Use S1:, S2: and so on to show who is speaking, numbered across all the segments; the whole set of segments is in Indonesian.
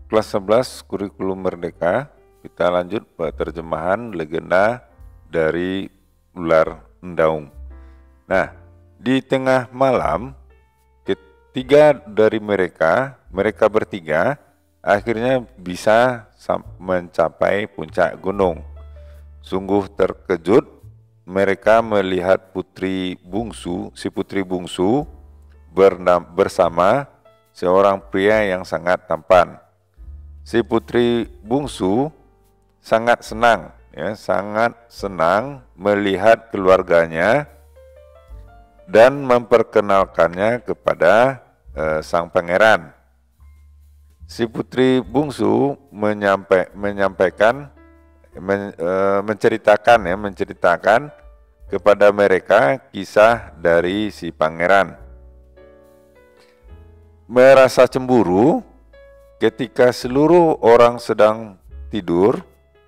S1: kelas 11 kurikulum merdeka. Kita lanjut terjemahan legenda dari ular endaung. Nah, di tengah malam ketiga dari mereka bertiga akhirnya bisa mencapai puncak gunung. Sungguh terkejut mereka melihat si putri bungsu bersama seorang pria yang sangat tampan. Si putri bungsu sangat senang melihat keluarganya dan memperkenalkannya kepada sang pangeran. Si putri bungsu menceritakan kepada mereka kisah dari si pangeran. Merasa cemburu ketika seluruh orang sedang tidur,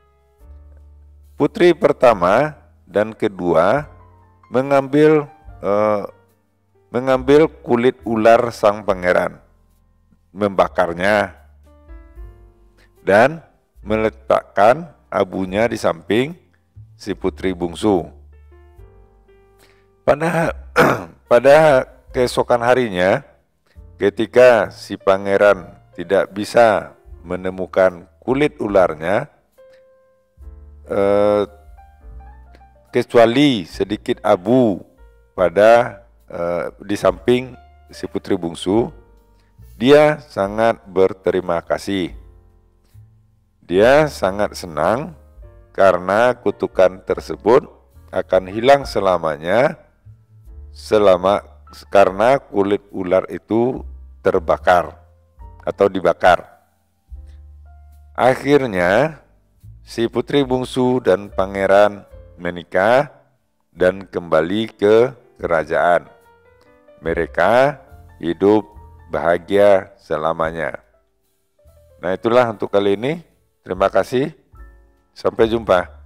S1: putri pertama dan kedua mengambil kulit ular sang pangeran, membakarnya, dan meletakkan abunya di samping si putri bungsu. Pada keesokan harinya, ketika si pangeran tidak bisa menemukan kulit ularnya, kecuali sedikit abu di samping si putri bungsu, dia sangat berterima kasih. Dia sangat senang karena kutukan tersebut akan hilang selamanya karena kulit ular itu terbakar atau dibakar. Akhirnya si putri bungsu dan pangeran menikah dan kembali ke kerajaan. Mereka hidup bahagia selamanya. Nah, itulah untuk kali ini. Terima kasih. Sampai jumpa.